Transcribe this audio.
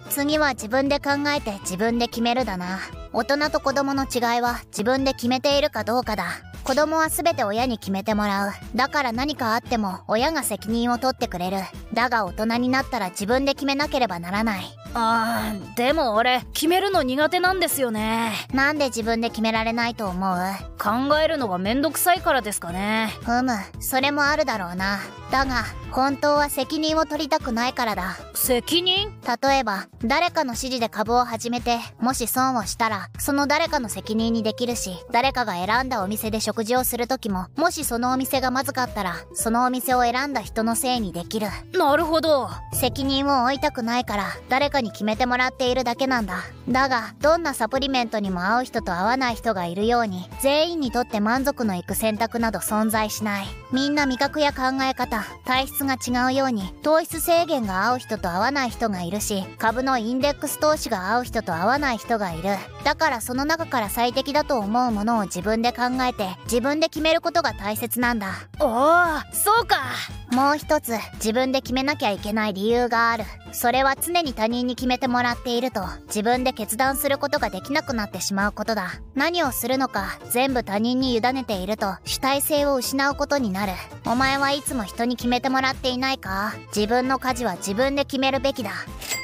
次は自分で考えて自分で決めるだな。大人と子供の違いは自分で決めているかどうかだ。子供は全て親に決めてもらう。だから何かあっても親が責任を取ってくれる。だが大人になったら自分で決めなければならない。 でも俺決めるの苦手なんですよね。 なんで自分で決められないと思う？ 考えるのがめんどくさいからですかね。 それもあるだろうな。だが本当は責任を取りたくないからだ。 責任？ 例えば誰かの指示で株を始めてもし損をしたらその誰かの責任にできるし、誰かが選んだお店で食事をする時ももしそのお店がまずかったらそのお店を選んだ人のせいにできる。 なるほど。 責任を負いたくないから誰かに決めてもらっているだけなんだ。だがどんなサプリメントにも合う人と合わない人がいるように、全員にとって満足のいく選択など存在しない。みんな味覚や考え方、体質が違うように糖質制限が合う人と合わない人がいるし、株のインデックス投資が合う人と合わない人がいる。だからその中から最適だと思うものを自分で考えて自分で決めることが大切なんだ。 そうか。 もう一つ自分で決めなきゃいけない理由がある。それは常に他人に決めてもらっていると自分で決断することができなくなってしまうことだ。何をするのか全部他人に委ねていると主体性を失うことになる。お前はいつも人に決めてもらっていないか？自分の舵は自分で決めるべきだ。